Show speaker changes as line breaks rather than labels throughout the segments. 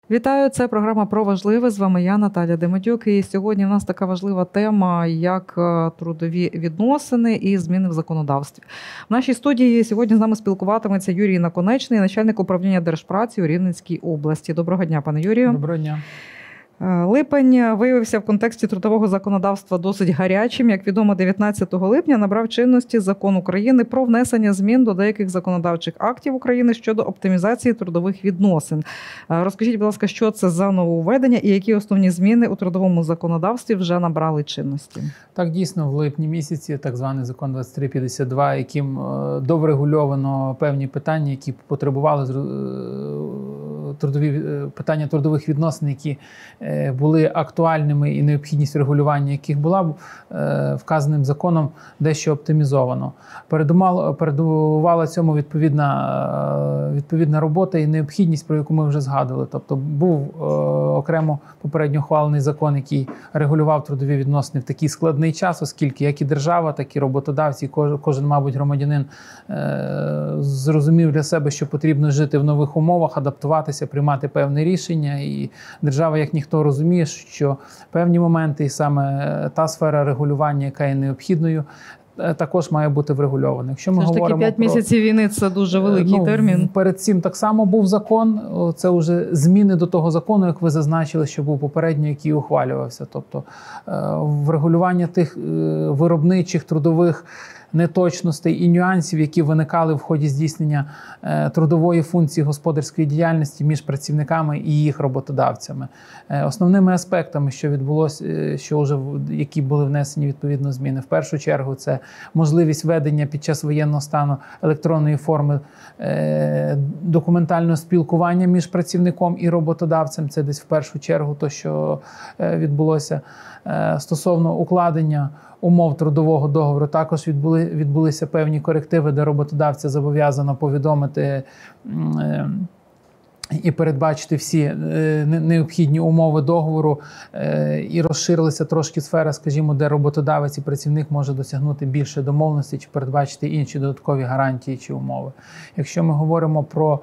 Вітаю, це програма «Про важливе». З вами я, Наталя Демидюк. І сьогодні в нас така важлива тема, як трудові відносини і зміни в законодавстві. В нашій студії сьогодні з нами спілкуватиметься Юрій Наконечний, начальник управління Держпраці у Рівненській області. Доброго дня, пане Юрію.
Доброго дня.
Липень виявився в контексті трудового законодавства досить гарячим. Як відомо, 19 липня набрав чинності Закон України про внесення змін до деяких законодавчих актів України щодо оптимізації трудових відносин. Розкажіть, будь ласка, що це за нововведення і які основні зміни у трудовому законодавстві вже набрали чинності?
Так, дійсно, в липні місяці так званий закон 2352, яким доврегульовано певні питання, які потребували питання трудових відносин, які були актуальними і необхідність регулювання яких була вказаним законом дещо оптимізовано. Передувала цьому відповідна робота і необхідність, про яку ми вже згадували. Тобто був окремо попередньо ухвалений закон, який регулював трудові відносини в такий складний час, оскільки як і держава, так і роботодавці, кожен, мабуть, громадянин зрозумів для себе, що потрібно жити в нових умовах, адаптуватися, приймати певне рішення. І держава, як ніхто, розуміє, що певні моменти, і саме та сфера регулювання, яка є необхідною, також має бути врегульована. Якщо ми говоримо
таки 5 місяців війни – це дуже великий термін.
Перед цим так само був закон. Це вже зміни до того закону, як ви зазначили, що був попередньо, який ухвалювався. Тобто врегулювання тих виробничих, трудових неточностей і нюансів, які виникали в ході здійснення трудової функції господарської діяльності між працівниками і їх роботодавцями. Основними аспектами, що відбулося, які були внесені відповідно зміни, в першу чергу це можливість ведення під час воєнного стану електронної форми документального спілкування між працівником і роботодавцем. Це десь в першу чергу то, що відбулося. Стосовно укладення умов трудового договору також відбулися певні корективи, де роботодавця зобов'язано повідомити і передбачити всі необхідні умови договору, і розширилася трошки сфера, скажімо, де роботодавець і працівник може досягнути більше домовленості чи передбачити інші додаткові гарантії чи умови. Якщо ми говоримо про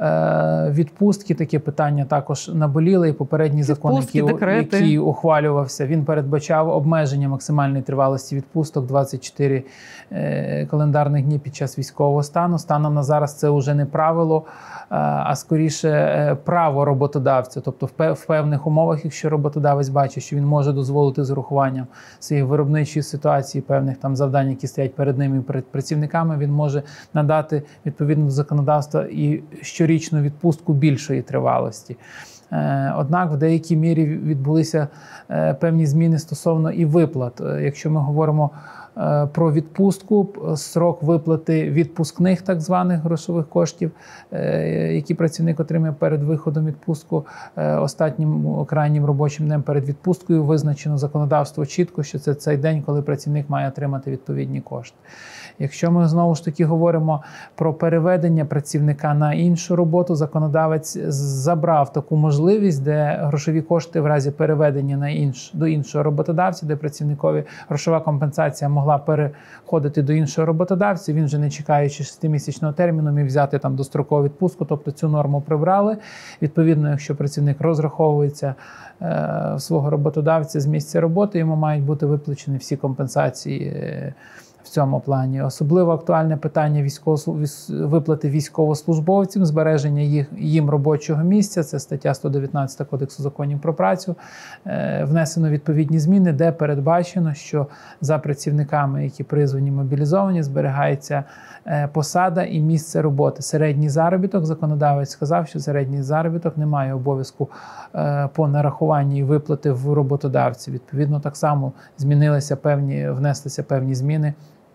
відпустки, таке питання також наболіло, і попередній закон, який ухвалювався, він передбачав обмеження максимальної тривалості відпусток 24 календарних дні під час військового стану. Станом на зараз це вже не правило, а скоріше право роботодавця. Тобто в певних умовах, якщо роботодавець бачить, що він може дозволити з урахуванням своєї виробничої ситуації, певних там завдань, які стоять перед ними і перед працівниками, він може надати відповідно до законодавства і щорічну відпустку більшої тривалості. Однак в деякій мірі відбулися певні зміни стосовно і виплат. Якщо ми говоримо про відпустку, срок виплати відпускних так званих грошових коштів, які працівник отримує перед виходом у відпустку, останнім крайнім робочим днем перед відпусткою визначено законодавство чітко, що це цей день, коли працівник має отримати відповідні кошти. Якщо ми знову ж таки говоримо про переведення працівника на іншу роботу, законодавець забрав таку можливість, де грошові кошти в разі переведення до іншого роботодавця, де працівникові грошова компенсація могла переходити до іншого роботодавця, він вже не чекаючи 6-місячного терміну міг взяти там дострокову відпустку, тобто цю норму прибрали. Відповідно, якщо працівник розраховується в свого роботодавця з місця роботи, йому мають бути виплачені всі компенсації в цьому плані. Особливо актуальне питання виплати військовослужбовцям, збереження їм робочого місця, це стаття 119 Кодексу законів про працю. Внесено відповідні зміни, де передбачено, що за працівниками, які призвані мобілізовані, зберігається посада і місце роботи. Середній заробіток, законодавець сказав, що середній заробіток не має обов'язку по нарахуванні і виплати в роботодавці. Відповідно, так само внеслися певні зміни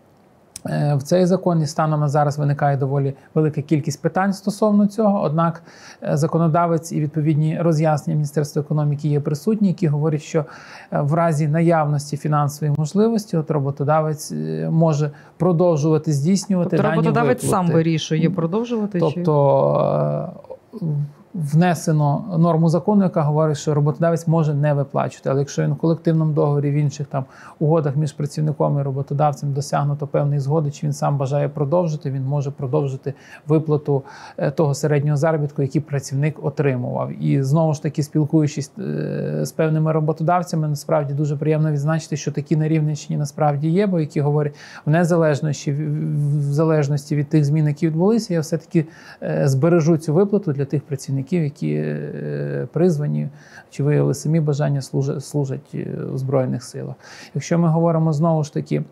в цей закон, і станом на зараз виникає доволі велика кількість питань стосовно цього. Однак законодавець і відповідні роз'яснення Міністерства економіки є присутні, які говорять, що в разі наявності фінансової можливості роботодавець може продовжувати здійснювати дані виплати.
Роботодавець сам вирішує продовжувати?
Тобто внесено норму закону, яка говорить, що роботодавець може не виплачувати. Але якщо він в колективному договорі, в інших там угодах між працівником і роботодавцем досягнуто певної згоди, чи він сам бажає продовжити, він може продовжити виплату того середнього заробітку, який працівник отримував. І знову ж таки, спілкуючись з певними роботодавцями, насправді дуже приємно відзначити, що такі на Рівненщині насправді є, бо які говорять, в залежності від тих змін, які відбулися, я все-таки збережу цю виплату для тих працівників, які призвані чи виявили самі бажання служать у Збройних силах. Якщо ми говоримо знову ж таки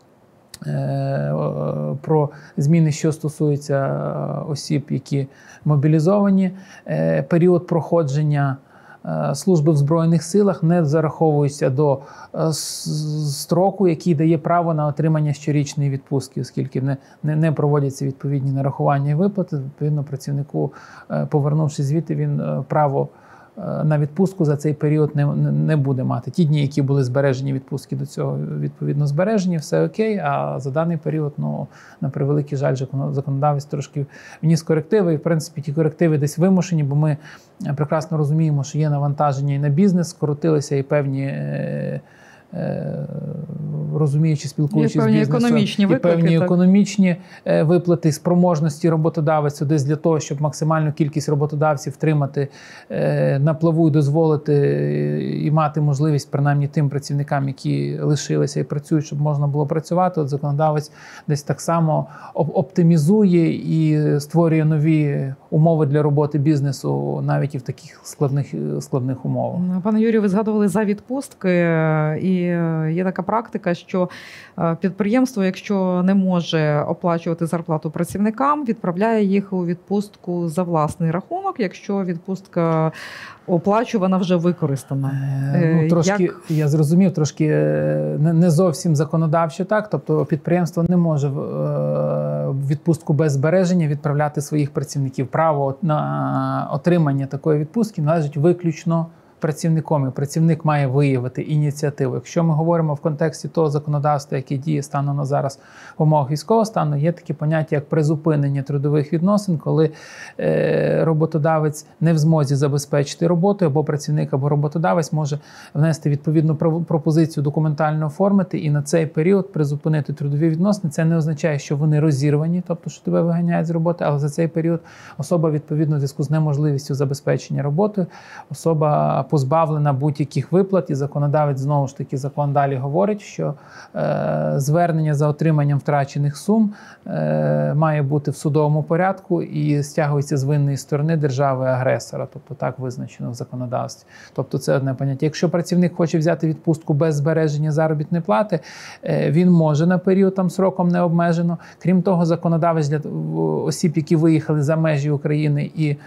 про зміни, що стосуються осіб, які мобілізовані, період проходження служби в Збройних силах не зараховується до строку, який дає право на отримання щорічної відпустки, оскільки не проводяться відповідні нарахування і виплати. Відповідно, працівнику, повернувшись звідти, він право на відпустку за цей період не буде мати. Ті дні, які були збережені відпустки, до цього відповідно збережені, все окей, а за даний період, на превеликий жаль, законодавець трошки вніс корективи, і в принципі ті корективи десь вимушені, бо ми прекрасно розуміємо, що є навантаження і на бізнес, скоротилися і певні розуміючи, спілкуючись з бізнесом, і певні економічні виплати, спроможності роботодавця десь для того, щоб максимальну кількість роботодавців втримати на плаву і дозволити і мати можливість принаймні тим працівникам, які лишилися і працюють, щоб можна було працювати. От законодавець десь так само оптимізує і створює нові умови для роботи бізнесу навіть і в таких складних умовах.
Пане Юрію, ви згадували за відпустки, і є така практика, що підприємство, якщо не може оплачувати зарплату працівникам, відправляє їх у відпустку за власний рахунок, якщо відпустка оплачувана вже використана.
Я зрозумів, трошки не зовсім законодавчо так, тобто підприємство не може в відпустку без збереження відправляти своїх працівників. Право на отримання такої відпустки належить виключно працівником, і працівник має виявити ініціативу. Якщо ми говоримо в контексті того законодавства, яке діє станом на зараз в умовах військового стану, є такі поняття, як призупинення трудових відносин, коли роботодавець не в змозі забезпечити роботу, або працівник, або роботодавець може внести відповідну пропозицію, документально оформити і на цей період призупинити трудові відносини. Це не означає, що вони розірвані, тобто, що тебе виганяють з роботи, але за цей період особа, відповідно, в зв'язку з неможливістю забезпечення роботи, особа позбавлена будь-яких виплат, і законодавець, знову ж таки, закон далі говорить, що звернення за отриманням втрачених сум має бути в судовому порядку і стягується з винної сторони держави-агресора, тобто так визначено в законодавстві. Тобто це одне поняття. Якщо працівник хоче взяти відпустку без збереження заробітної плати, він може на період там сроком не обмежено. Крім того, законодавець для осіб, які виїхали за межі України і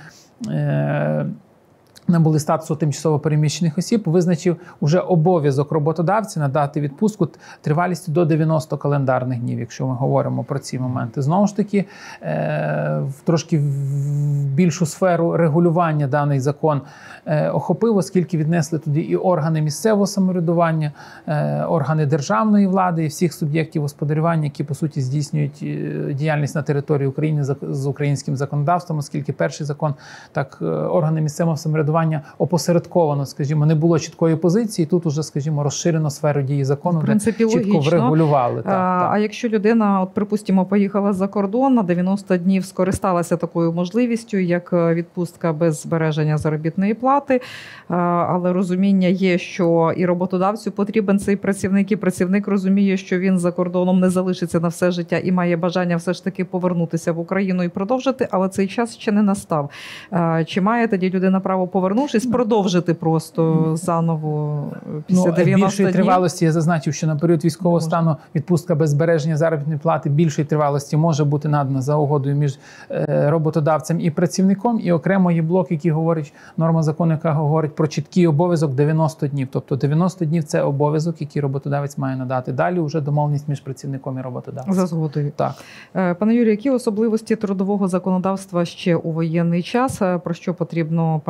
набули статусу тимчасово переміщених осіб, визначив уже обов'язок роботодавця надати відпустку тривалістю до 90 календарних днів, якщо ми говоримо про ці моменти. Знову ж таки, трошки в більшу сферу регулювання даний закон охопив, оскільки віднесли туди і органи місцевого самоврядування, органи державної влади і всіх суб'єктів господарювання, які, по суті, здійснюють діяльність на території України з українським законодавством, оскільки перший закон, так, органи місцевого самоврядування опосередковано, скажімо, не було чіткої позиції, тут уже, скажімо, розширено сферу дії закону, де чітко врегулювали.
А якщо людина, от, припустимо, поїхала за кордон, на 90 днів скористалася такою можливістю, як відпустка без збереження заробітної плати, але розуміння є, що і роботодавцю потрібен цей працівник, і працівник розуміє, що він за кордоном не залишиться на все життя і має бажання все ж таки повернутися в Україну і продовжити, але цей час ще не настав. Чи має тоді людина право повернувшись, продовжити просто заново після 90 днів?
Більшої тривалості, я зазначив, що на період військового стану відпустка без збереження заробітної плати більшої тривалості може бути надана за угодою між роботодавцем і працівником, і окремо є блок, який говорить, норма закону, яка говорить про чіткий обов'язок 90 днів. Тобто 90 днів – це обов'язок, який роботодавець має надати. Далі вже домовленість між працівником і роботодавцем.
За згодою.
Так.
Пане Юрію, які особливості трудового законодавства ще у воєнний час, про що потрібно пам'ятати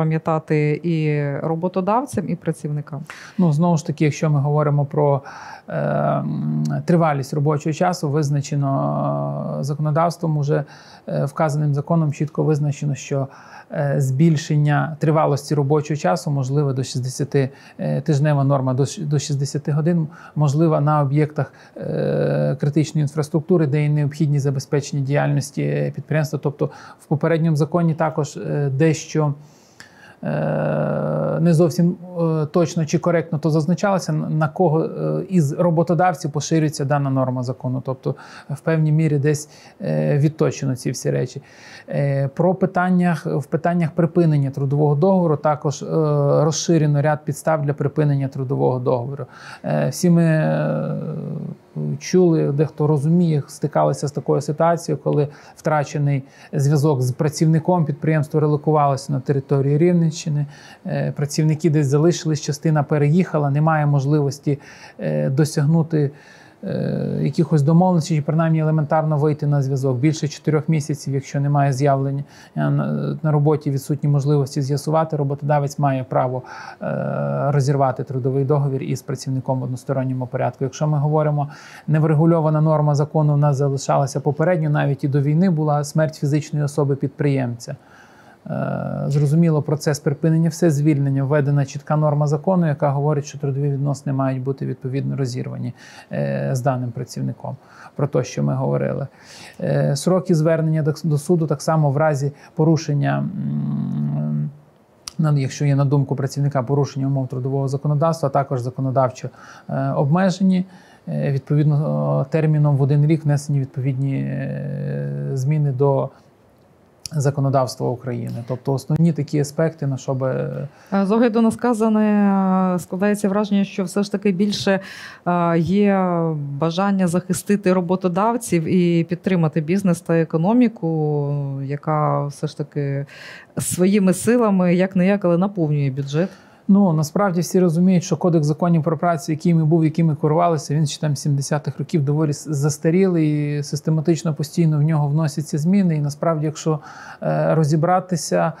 виплати і роботодавцям, і працівникам?
Ну, знову ж таки, якщо ми говоримо про тривалість робочого часу, визначено законодавством, уже вказаним законом чітко визначено, що збільшення тривалості робочого часу можливе до 60, тижнева норма до 60 годин, можлива на об'єктах критичної інфраструктури, де є необхідність забезпечення діяльності підприємства. Тобто в попередньому законі також дещо не зовсім точно чи коректно то зазначалося, на кого із роботодавців поширюється дана норма закону. Тобто в певній мірі десь відточено ці всі речі. В питаннях припинення трудового договору також розширено ряд підстав для припинення трудового договору. Всі ми чули, дехто розуміє, стикалися з такою ситуацією, коли втрачений зв'язок з працівником, підприємство релокувалося на території Рівненщини, працівники десь залишились, частина переїхала, немає можливості досягнути якихось домовленостей, чи принаймні елементарно вийти на зв'язок. Більше 4 місяців, якщо немає з'явлення на роботі, відсутні можливості з'ясувати, роботодавець має право розірвати трудовий договір із працівником в односторонньому порядку. Якщо ми говоримо, неврегульована норма закону у нас залишалася попередньо, навіть і до війни була смерть фізичної особи-підприємця. Зрозуміло, процес припинення, все звільнення, введена чітка норма закону, яка говорить, що трудові відносини мають бути відповідно розірвані з даним працівником. Про те, що ми говорили. Сроки звернення до суду так само в разі порушення, якщо є на думку працівника порушення умов трудового законодавства, а також законодавчо обмежені. Відповідно, терміном в 1 рік внесені відповідні зміни до законодавства України. Тобто основні такі аспекти, на що би...
З огляду на сказане, складається враження, що все ж таки більше є бажання захистити роботодавців і підтримати бізнес та економіку, яка все ж таки своїми силами, як-не-як, але наповнює бюджет.
Ну, насправді всі розуміють, що Кодекс законів про працю, який ми був, яким ми керувалися, він ще там 70-х років доволі застарілий, і систематично постійно в нього вносяться зміни. І насправді, якщо розібратися,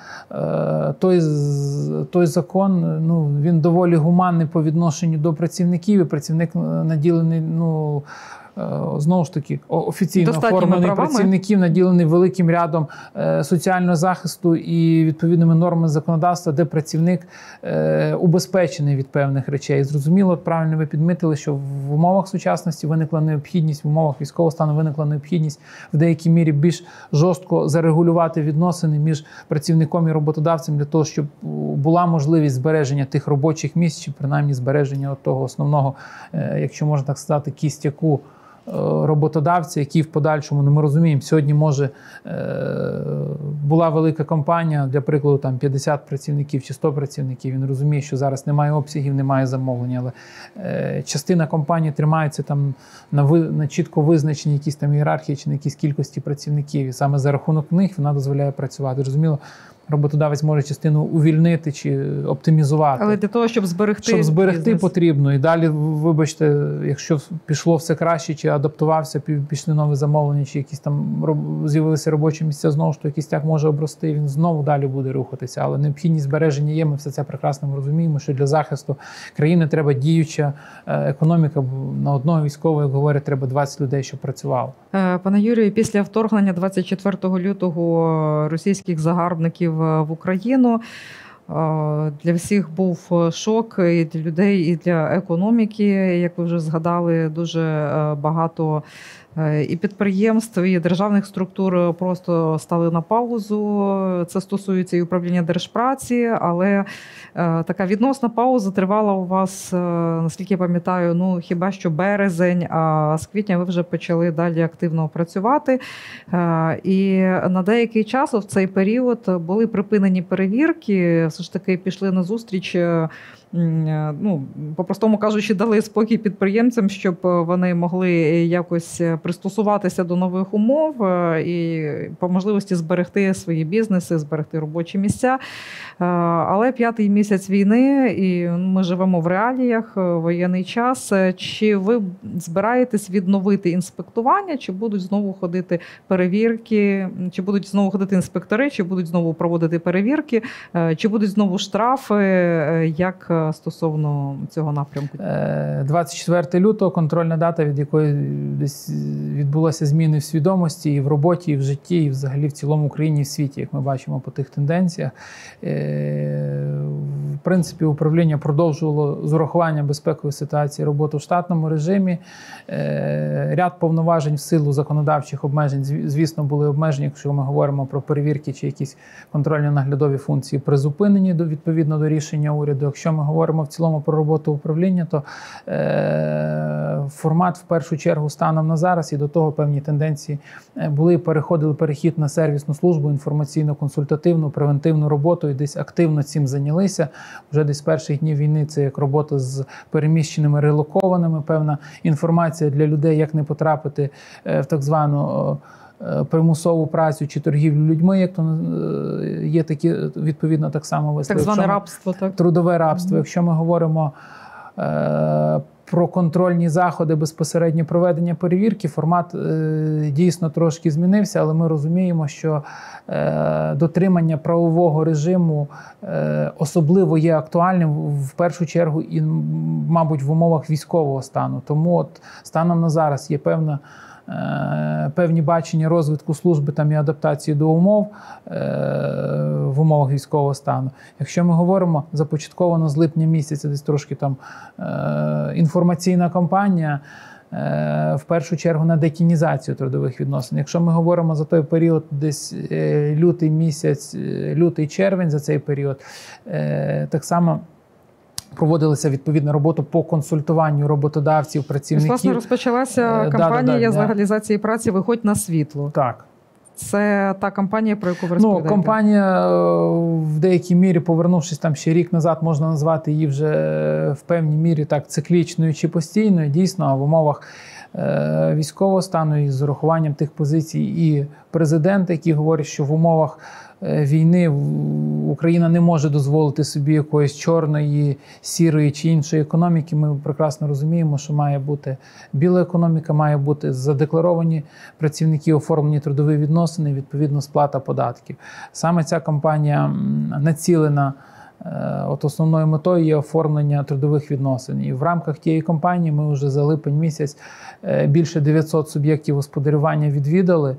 той закон, ну, він доволі гуманний по відношенню до працівників, і працівник наділений, ну, знову ж таки, офіційно оформлений працівників, наділений великим рядом соціального захисту і відповідними нормами законодавства, де працівник убезпечений від певних речей. Зрозуміло, правильно ви підмітили, що в умовах сучасності виникла необхідність, в умовах військового стану виникла необхідність в деякій мірі більш жорстко зарегулювати відносини між працівником і роботодавцем для того, щоб була можливість збереження тих робочих місць, чи принаймні збереження того основного, якщо можна так сказати, кістяку роботодавця, який в подальшому, ну, ми розуміємо, сьогодні може була велика компанія, для прикладу, там 50 працівників чи 100 працівників, він розуміє, що зараз немає обсягів, немає замовлення, але частина компанії тримається там на чітко визначеній якісь там ієрархії чи на якійсь кількості працівників, і саме за рахунок них вона дозволяє працювати. Зрозуміло, роботодавець може частину увільнити чи оптимізувати.
Але для того, щоб зберегти
бізнес, потрібно. І далі, вибачте, якщо пішло все краще, чи адаптувався, пішли нові замовлення, чи якісь там з'явилися робочі місця, знову ж то якийсь так може обрости, він знову далі буде рухатися. Але необхідність збереження є, ми все це прекрасно розуміємо, що для захисту країни треба діюча економіка. На одного військового, як говорять, треба 20 людей, щоб працювало.
Пане Юрію, після вторгнення 24 лютого російських загарбників в Україну для всіх був шок, і для людей, і для економіки. Як ви вже згадали, дуже багато і підприємств, і державних структур просто стали на паузу. Це стосується і управління держпраці, але така відносна пауза тривала у вас, наскільки я пам'ятаю, ну хіба що березень, а з квітня ви вже почали далі активно працювати. І на деякий час в цей період були припинені перевірки, все ж таки пішли на зустріч ну, по-простому кажучи, дали спокій підприємцям, щоб вони могли якось пристосуватися до нових умов і по можливості зберегти свої бізнеси, зберегти робочі місця. Але 5-й місяць війни, і ми живемо в реаліях, воєнний час. Чи ви збираєтесь відновити інспектування, чи будуть знову ходити перевірки, чи будуть знову ходити інспектори, чи будуть знову проводити перевірки, чи будуть знову штрафи, як стосовно цього напрямку?
24 лютого – контрольна дата, від якої десь відбулися зміни в свідомості і в роботі, і в житті, і взагалі в цілому Україні, і в світі, як ми бачимо по тих тенденціях. В принципі, управління продовжувало з урахуванням безпекової ситуації роботу в штатному режимі. Ряд повноважень в силу законодавчих обмежень, звісно, були обмежені, якщо ми говоримо про перевірки чи якісь контрольно-наглядові функції призупинені відповідно до рішення уряду. Якщо ми говоримо в цілому про роботу управління, то формат в першу чергу станом на зараз, і до того певні тенденції були, переходили перехід на сервісну службу, інформаційно-консультативну, превентивну роботу, і десь активно цим зайнялися. Вже десь з перших днів війни це як робота з переміщеними, релокованими, певна інформація для людей, як не потрапити в так звану примусову працю чи торгівлю людьми, як то є такі, відповідно, так само вислови.
Так зване рабство, так?
Трудове рабство. Якщо ми говоримо про контрольні заходи, безпосередньо проведення перевірки, формат дійсно трошки змінився, але ми розуміємо, що дотримання правового режиму особливо є актуальним в першу чергу і, мабуть, в умовах військового стану. Тому от станом на зараз є певні бачення розвитку служби там і адаптації до умов в умовах військового стану. Якщо ми говоримо, започатковано з липня місяця, десь трошки там інформаційна кампанія, в першу чергу на детінізацію трудових відносин. Якщо ми говоримо за той період, десь лютий місяць, лютий-червень, за цей період, так само проводилася відповідна робота по консультуванню роботодавців, працівників.
Власне, розпочалася кампанія з легалізації праці «Виходь на світло».
Так.
Це та кампанія, про яку ви розповідаєте?
Кампанія, в деякій мірі, повернувшись там ще рік назад, можна назвати її вже в певній мірі так циклічною чи постійною. Дійсно, а в умовах військового стану і з урахуванням тих позицій і президента, які говорять, що в умовах війни Україна не може дозволити собі якоїсь чорної, сірої чи іншої економіки. Ми прекрасно розуміємо, що має бути біла економіка, має бути задекларовані працівники, оформлені трудові відносини, відповідно сплата податків. Саме ця кампанія націлена, от основною метою є оформлення трудових відносин. І в рамках тієї кампанії ми вже за липень місяць більше 900 суб'єктів господарювання відвідали.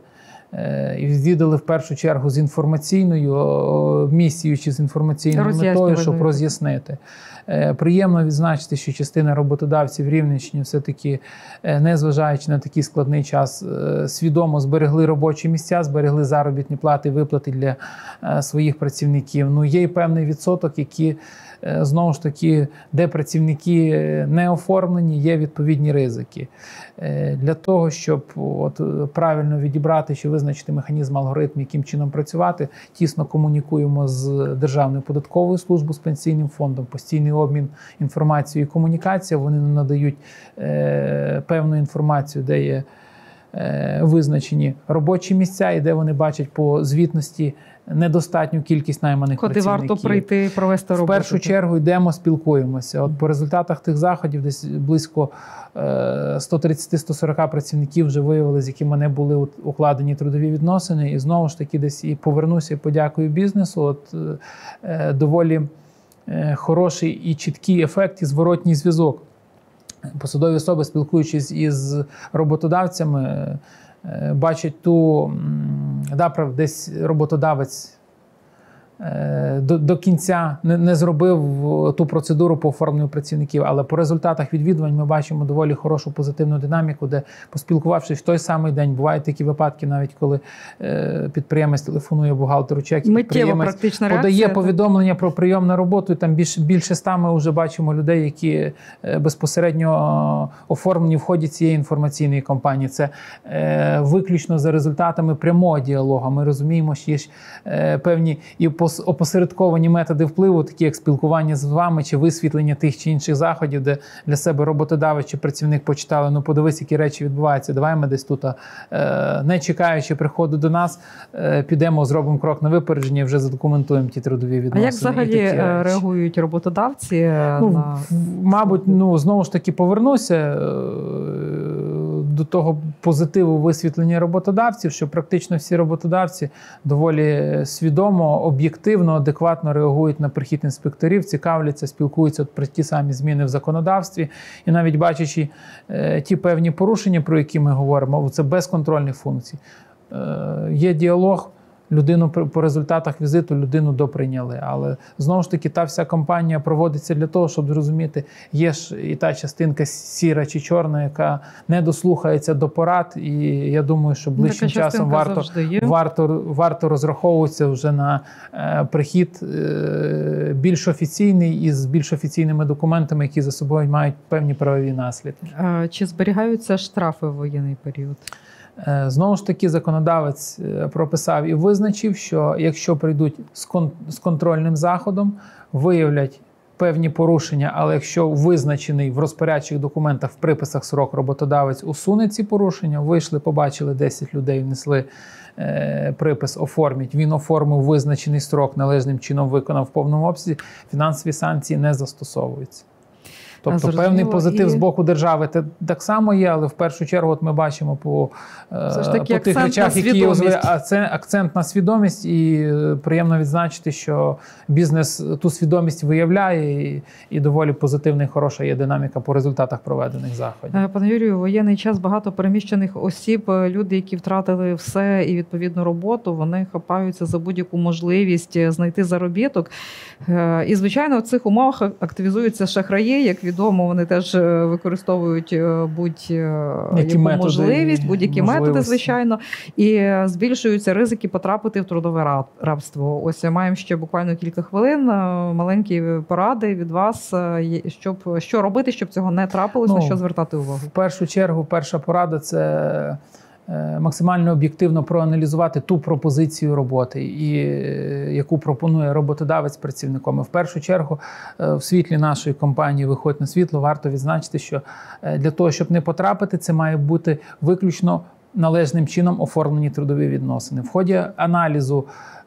І відвідали в першу чергу з інформаційною місією чи з інформаційною метою, щоб роз'яснити. Приємно відзначити, що частина роботодавців Рівненщини все-таки, незважаючи на такий складний час, свідомо зберегли робочі місця, зберегли заробітні плати, виплати для своїх працівників. Ну, є й певний відсоток, які, знову ж таки, де працівники не оформлені, є відповідні ризики. Для того, щоб правильно відібрати чи визначити механізм, алгоритм, яким чином працювати, тісно комунікуємо з Державною податковою службою, з Пенсійним фондом, постійний обмін інформацією і комунікація. Вони надають певну інформацію, де є визначені робочі місця і де вони бачать по звітності недостатню кількість найманих працівників.
Куди варто прийти, провести роботу?
В першу чергу йдемо, спілкуємося. От по результатах тих заходів десь близько 130-140 працівників вже виявили, з якими не були укладені трудові відносини. І знову ж таки десь і повернуся і подякую бізнесу. От доволі хороший і чіткий ефект і зворотній зв'язок. Посадові особи, спілкуючись із роботодавцями, бачать десь роботодавець до кінця не зробив ту процедуру по оформленню працівників, але по результатах відвідувань ми бачимо доволі хорошу позитивну динаміку, де, поспілкувавшись в той самий день, бувають такі випадки, навіть коли підприємець телефонує бухгалтеру чеків, підприємець подає повідомлення про прийом на роботу, і там більше 100 ми вже бачимо людей, які безпосередньо оформлені в ході цієї інформаційної кампанії. Це виключно за результатами прямого діалогу. Ми розуміємо, що є певні і по опосередковані методи впливу, такі як спілкування з вами чи висвітлення тих чи інших заходів, де для себе роботодавець чи працівник почитали, ну подивись, які речі відбуваються, давай ми десь тут, не чекаючи приходу до нас, підемо, зробимо крок на випередження і вже задокументуємо ті трудові відносини.
А як взагалі реагують роботодавці на...
Мабуть, знову ж таки повернуся до того позитиву висвітлення роботодавців, що практично всі роботодавці доволі свідомо, об'єктивно, адекватно реагують на прихід інспекторів, цікавляться, спілкуються про ті самі зміни в законодавстві. І навіть бачачи ті певні порушення, про які ми говоримо, це безконтрольних функцій. Є діалог, людину по результатах візиту людину доприйняли. Але знову ж таки та вся кампанія проводиться для того, щоб зрозуміти, є ж і та частинка сіра чи чорна, яка не дослухається до порад. І я думаю, що ближчим часом варто розраховуватися вже на прихід більш офіційний і з більш офіційними документами, які за собою мають певні правові наслідки.
Чи зберігаються штрафи в воєнний період?
Знову ж таки, законодавець прописав і визначив, що якщо прийдуть з контрольним заходом, виявлять певні порушення, але якщо визначений в розпорядчих документах, в приписах срок, роботодавець усуне ці порушення, вийшли, побачили 10 людей, внесли припис, оформіть, він оформив визначений строк, належним чином виконав в повному обсязі, фінансові санкції не застосовуються. Тобто певний позитив з боку держави так само є, але в першу чергу от ми бачимо по тих речах, які є, це акцент на свідомість, і приємно відзначити, що бізнес ту свідомість виявляє, і доволі позитивна і хороша є динаміка по результатах проведених заходів.
Пане Юрію, у воєнний час багато переміщених осіб, люди, які втратили все і відповідну роботу, вони хапаються за будь-яку можливість знайти заробіток. І, звичайно, в цих умовах активізуються шахраї, як відомо, вони теж використовують будь-яку можливість, будь-які методи, звичайно, і збільшуються ризики потрапити в трудове рабство. Ось маємо ще буквально кілька хвилин, маленькі поради від вас, що робити, щоб цього не трапилось, на що звертати увагу?
В першу чергу, перша порада – це максимально об'єктивно проаналізувати ту пропозицію роботи, яку пропонує роботодавець працівником. І в першу чергу в світлі нашої компанії «Виходь на світло» варто відзначити, що для того, щоб не потрапити, це має бути виключно належним чином оформлені трудові відносини. В ході аналізу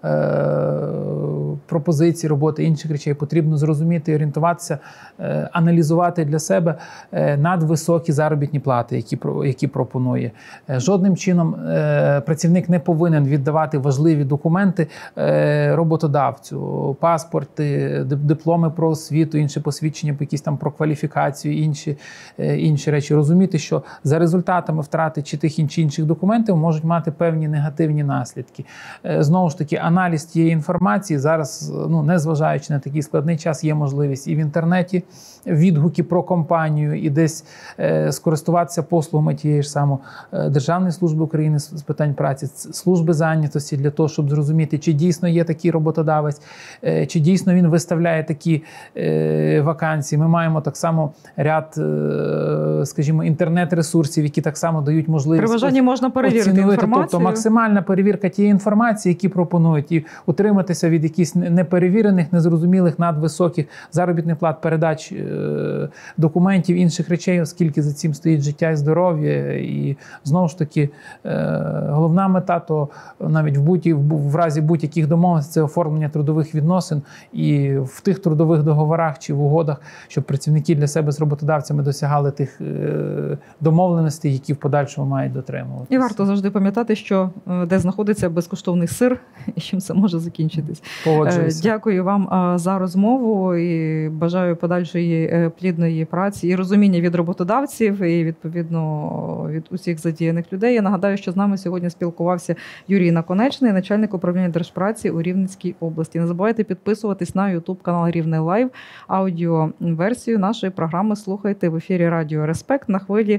пропозицій роботи, інших речей потрібно зрозуміти і орієнтуватися, аналізувати для себе надвисокі заробітні плати, які пропонує. Жодним чином працівник не повинен віддавати важливі документи роботодавцю, паспорти, дипломи про освіту, інші посвідчення, якісь там про кваліфікацію, інші речі. Розуміти, що за результатами втрати чи тих інших документів можуть мати певні негативні наслідки. Знову ж таки, аналіз тієї інформації зараз, незважаючи на такий складний час, є можливість і в інтернеті відгуки про компанію, і десь скористуватися послугами тієї ж самої Державної служби України з питань праці, служби зайнятості, для того, щоб зрозуміти, чи дійсно є такий роботодавець, чи дійсно він виставляє такі вакансії. Ми маємо так само ряд, скажімо, інтернет-ресурсів, які так само дають можливість
при бажанні можна перевірити інформацію.
Тобто максимальна перевірка тієї інформації, які пропонують, і утриматися від якихось неперевірених, незрозумілих, надвисоких заробітних плат, передач документів, інших речей, оскільки за цим стоїть життя і здоров'я. І знову ж таки, головна мета, то навіть в разі будь-яких домовленостей, це оформлення трудових відносин, і в тих трудових договорах чи в угодах, щоб працівники для себе з роботодавцями досягали тих домовленостей, які в подальшому мають дотримуватися.
І варто завжди пам'ятати, що де знаходиться безкоштовний сир, і чим це може закінчитись.
Погоджуюся.
Дякую вам за розмову і бажаю подальшої плідної праці і розуміння від роботодавців і, відповідно, від усіх задіяних людей. Я нагадаю, що з нами сьогодні спілкувався Юрій Наконечний, начальник управління Держпраці у Рівненській області. Не забувайте підписуватись на YouTube-канал Рівне Лайв. Аудіоверсію нашої програми слухайте в ефірі Радіо Респект на хвилі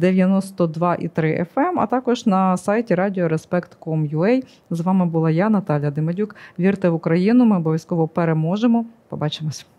92,3 FM, а також на сайті radioreспект.com.ua. З вами була я, Наталя Демедюк. Вірте в Україну, ми обов'язково переможемо. Побачимось.